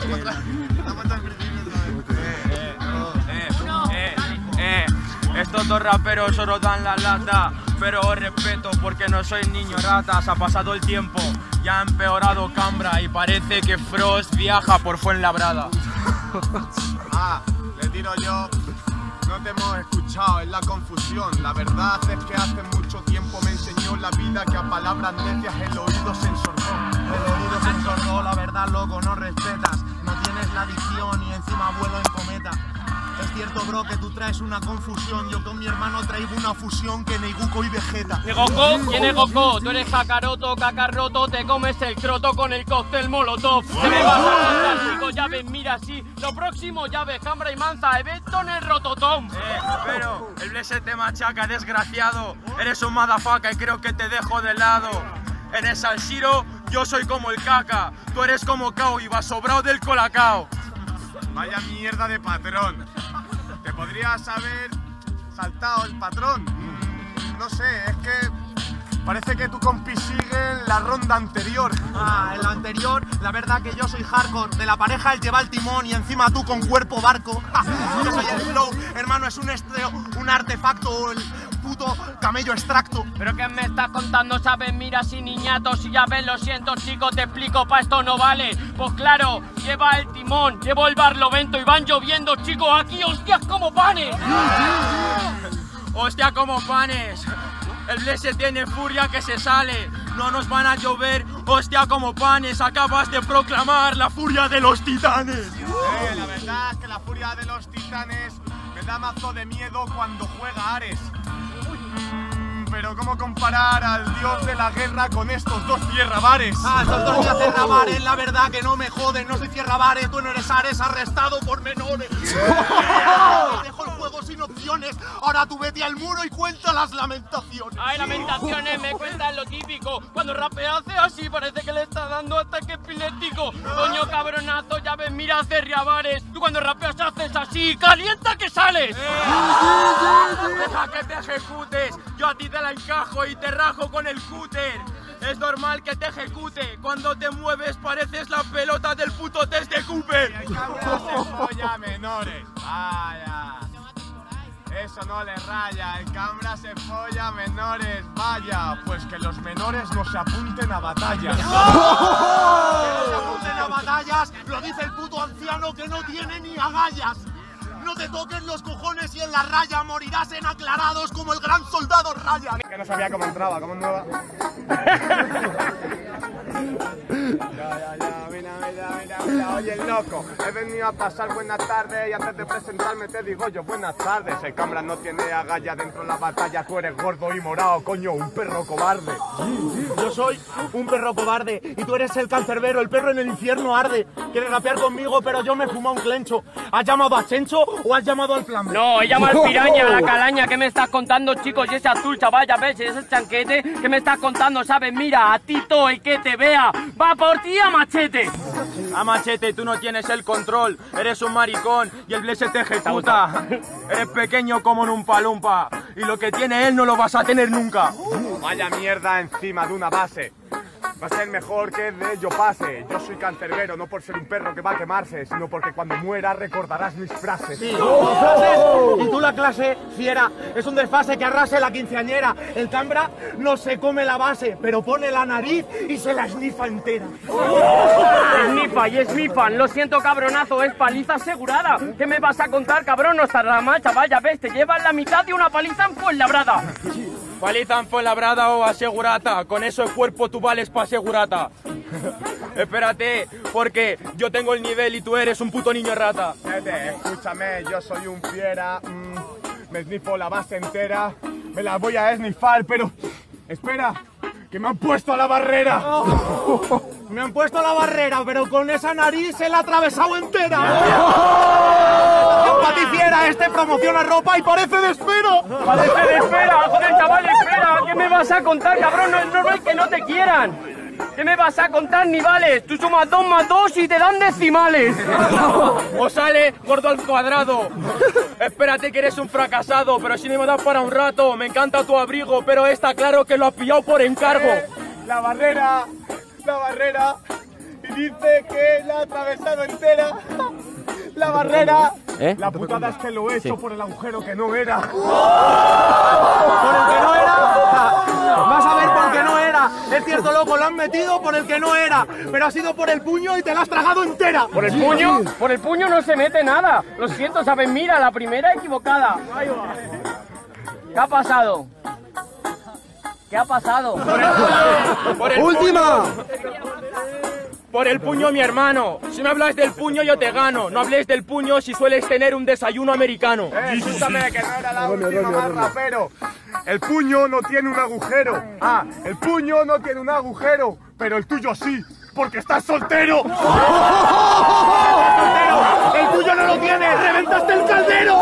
Estos dos raperos solo dan la lata, pero os respeto porque no soy niño ratas. Ha pasado el tiempo, ya ha empeorado Cambra y parece que Frost viaja por Fuenlabrada. Le tiro yo. No te hemos escuchado, es la confusión. La verdad es que hace mucho tiempo me enseñó la vida que a palabras necias el oído se ensordó. El oído se ensordó, la verdad, loco, no respetas. No tienes la adicción y encima vuelo en cometa. Es cierto, bro, que tú traes una confusión. Yo con mi hermano traigo una fusión que Neiguko y Vegeta. ¿De Goku? ¿Quién es Goku? Tú eres Kakaroto, cacarroto, te comes el croto con el cóctel molotov. ¿Qué me vas a contar, chico? Ya ves, mira, sí. Lo próximo, ya ves, Cambra y Manza, evento en el Rototom. Pero el Blessed te machaca, desgraciado. Eres un motherfucker y creo que te dejo de lado. En el Sanshiro yo soy como el caca. Tú eres como Kao y vas sobrado del colacao. Vaya mierda de patrón. ¿Te podrías haber saltado el patrón? No sé, es que parece que tu compi sigue en la ronda anterior. En la anterior, la verdad que yo soy hardcore. De la pareja él lleva el timón y encima tú con cuerpo barco. Yo soy el flow, hermano, es un artefacto, el puto camello extracto. ¿Pero qué me estás contando? ¿Sabes? Mira, si niñato, si ya ves, lo siento, chico, te explico, pa' esto no vale. Pues claro, lleva el timón, llevo el barlovento y van lloviendo, chicos, aquí, hostias como panes. Hostia como panes. El Blessed tiene furia que se sale. No nos van a llover, hostia como panes. Acabas de proclamar la furia de los titanes. La verdad es que la furia de los titanes me da mazo de miedo cuando juega Ares. Pero ¿cómo comparar al dios de la guerra con estos dos tierrabares? Estos dos tierrabares, la verdad que no me joden. No soy tierrabares, tú no eres Ares, arrestado por menores. Dejo el juego sin opciones. Ahora tú vete al muro y cuenta las lamentaciones. Ay, lamentaciones, me cuentan lo típico. Cuando rapea hace así, parece que le está dando ataque epiléptico. Coño, cabronazo, ya ves, mira, Cerriabares. Tú cuando rapeas haces así, calienta que sales. Deja que te ejecutes. Yo a ti te la encajo y te rajo con el cúter. Es normal que te ejecute. Cuando te mueves pareces la pelota del puto test de Cooper. El Cambra se folla menores. Vaya. Eso no le raya. El Cambra se folla menores. Vaya. Pues que los menores no se apunten a batallas. Que no se apunten a batallas. Lo dice el puto anciano que no tiene ni agallas. No te toquen los cojones y en la raya morirás en aclarados como el gran soldado Ryan. Que no sabía cómo entraba, cómo entraba. Mira, oye loco, he venido a pasar buenas tardes y antes de presentarme te digo yo buenas tardes. El Cambra no tiene agallas dentro de la batalla, tú eres gordo y morado, coño, un perro cobarde. Yo soy un perro cobarde y tú eres el cancerbero, el perro en el infierno arde. Quieres rapear conmigo pero yo me fumo un clencho. ¿Has llamado a Chencho o has llamado al plan? No, he llamado al piraña, a la calaña. ¿Qué me estás contando, chicos? Y ese azul, chaval, ya ves, ese chanquete. ¿Qué me estás contando? ¿Sabes? Mira, a Tito, el que te vea, va por ti a machete. A machete, tú no tienes el control. Eres un maricón y el Blessed te ejecuta. Eres pequeño como un Umpa Lumpa y lo que tiene él no lo vas a tener nunca. Vaya mierda encima de una base. Va a ser mejor que de yo pase. Yo soy cancerbero, no por ser un perro que va a quemarse, sino porque cuando muera recordarás mis frases. Sí, frases. Y tú la clase fiera. Es un desfase que arrase la quinceañera. El Cambra no se come la base, pero pone la nariz y se la esnifa entera. Esnifa y esnifan. Lo siento, cabronazo, es paliza asegurada. ¿Qué me vas a contar, cabrón? No estará mal, chaval, ya ves, te llevas la mitad de una paliza en Fuenlabrada. Paliza en Fuenlabrada o asegurata. Con eso el cuerpo tú vales pa' asegurata. Espérate, porque yo tengo el nivel y tú eres un puto niño rata. Escúchame, yo soy un fiera. Me esnifo la base entera. Me la voy a esnifar, pero... Espera, que me han puesto a la barrera. Me han puesto la barrera, pero con esa nariz se la ha atravesado entera. Paticiera, este promociona ropa y parece de espera. Parece de espera, joder, chaval, espera. ¿Qué me vas a contar, cabrón? No es normal que no te quieran. ¿Qué me vas a contar, ni vales? Tú sumas 2 más 2 y te dan decimales. O sale gordo al cuadrado. Espérate que eres un fracasado, pero si no me das para un rato. Me encanta tu abrigo, pero está claro que lo has pillado por encargo. La barrera y dice que la ha atravesado entera la barrera. La putada es que lo he hecho por el agujero que no era. ¿Por el que no era? Vas a ver por qué no era. Es cierto, loco, lo han metido por el que no era. Pero ha sido por el puño y te la has tragado entera. ¿Por el puño? Por el puño no se mete nada. Lo siento, ¿sabes? Mira, la primera equivocada. Ahí va. ¿Qué ha pasado? ¿Qué ha pasado? ¡Última! Por el puño, mi hermano. Si me hablas del puño, yo te gano. No hables del puño si sueles tener un desayuno americano. Escúchame, que no era la última más rapero. El puño no tiene un agujero. Ah, el puño no tiene un agujero, pero el tuyo sí, porque estás soltero. ¡El tuyo no lo tiene! ¡Reventaste el caldero!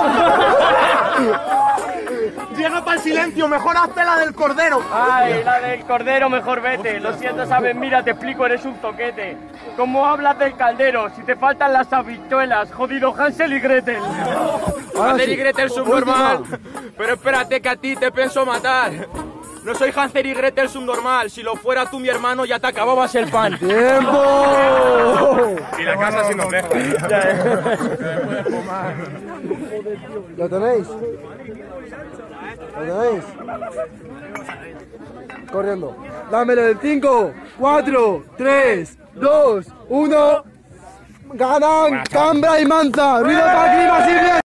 Llega para el silencio, mejor hazte la del cordero. Ay, la del cordero, mejor vete. Lo siento, ¿sabes? Mira, te explico, eres un toquete. ¿Cómo hablas del caldero? Si te faltan las habichuelas, jodido Hansel y Gretel. Hansel y Gretel subnormal. Pero espérate que a ti te pienso matar. No soy Hansel y Gretel subnormal. Si lo fuera tú, mi hermano, ya te acababas el pan. ¡Tiempo! Y la casa sin orejas. ¿Lo tenéis? ¿Lo tenéis? Corriendo. Dámelo del 5, 4, 3, 2, 1. ¡Ganan Cambra y Manza! ¡Ruido para Clima, Silvia!